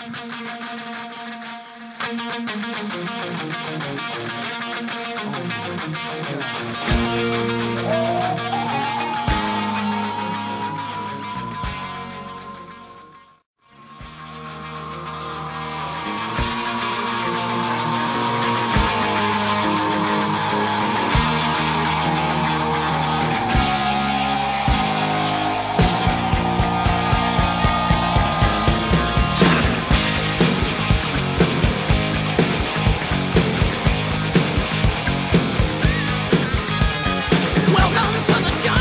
Welcome to the jungle.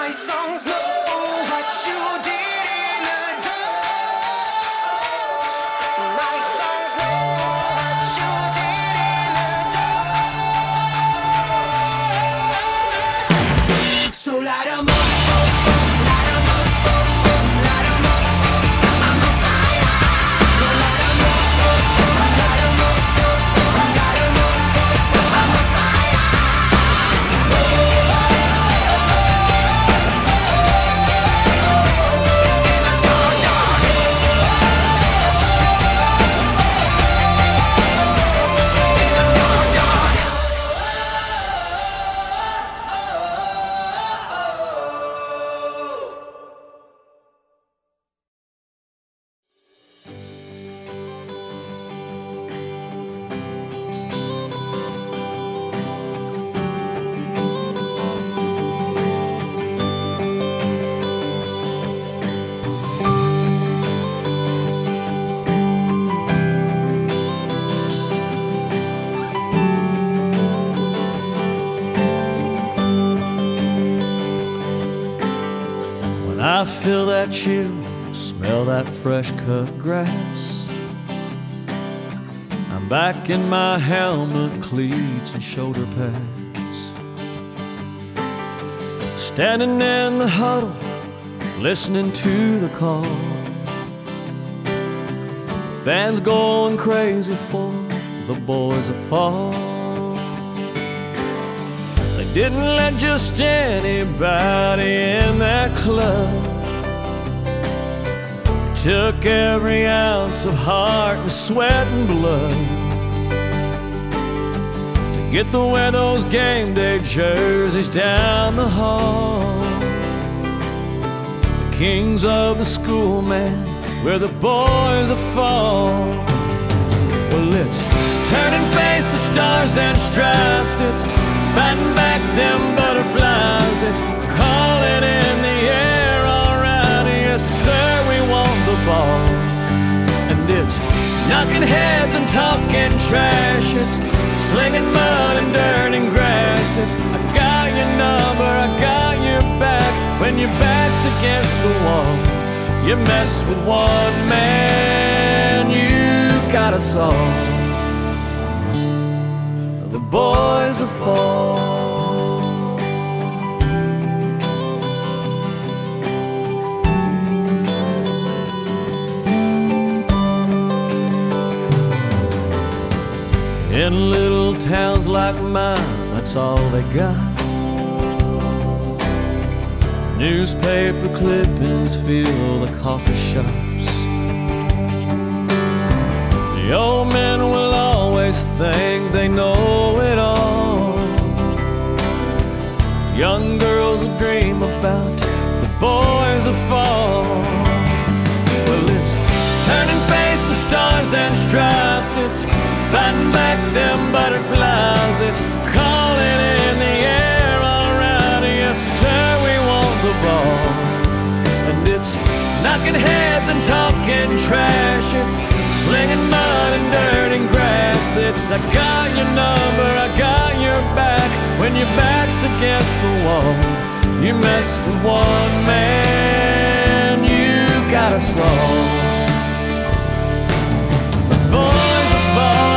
My songs know what you did in the dark. My songs know what you did in the dark. So light 'em up, light 'em up, light 'em up. I'm on fire. So light 'em up, light 'em up, light 'em up. I'm on fire. I feel that chill, smell that fresh cut grass. I'm back in my helmet, cleats and shoulder pads, standing in the huddle, listening to the call. The fans going crazy for the boys of fall. They didn't let just anybody in that club. Took every ounce of heart and sweat and blood to get to wear those game day jerseys down the hall. The kings of the school, man, where the boys are fall. Well, it's turn and face the stars and stripes. It's fighting back them butterflies. It's calling in the air, all right, yes sir, we want the ball. And it's knocking heads and talking trash. It's slinging mud and dirt and grass. It's I got your number, I got your back. When your back's against the wall, you mess with one man, you got us all. The boys are fall. In little towns like mine, that's all they got. Newspaper clippings fill the coffee shops. The old men will always think they know it all. Young girls will dream about the boys of fall. Well, it's turn and face the stars and stripes. It's fighting back them butterflies. It's calling in the air, all right, yes sir, we want the ball. And it's knocking heads and talking trash. It's slinging mud and dirt and grass. It's I got your number, I got your back. When your back's against the wall, you mess with one man, you got us all. The boys are fall.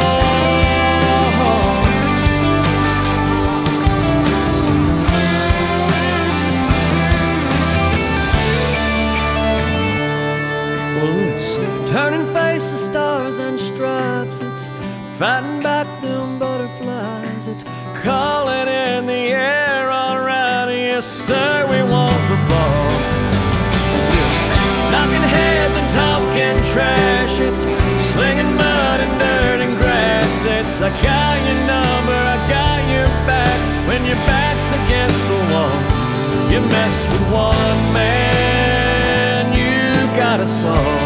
Well, it's turn and face the stars and stripes. It's fighting back them butterflies. It's calling in the air, all right, yes sir, we want the ball. It's knocking heads and talking trash. It's slinging mud and dirt and grass. It's I got your number, I got your back. When your back's against the wall, you mess with one man, you got us all.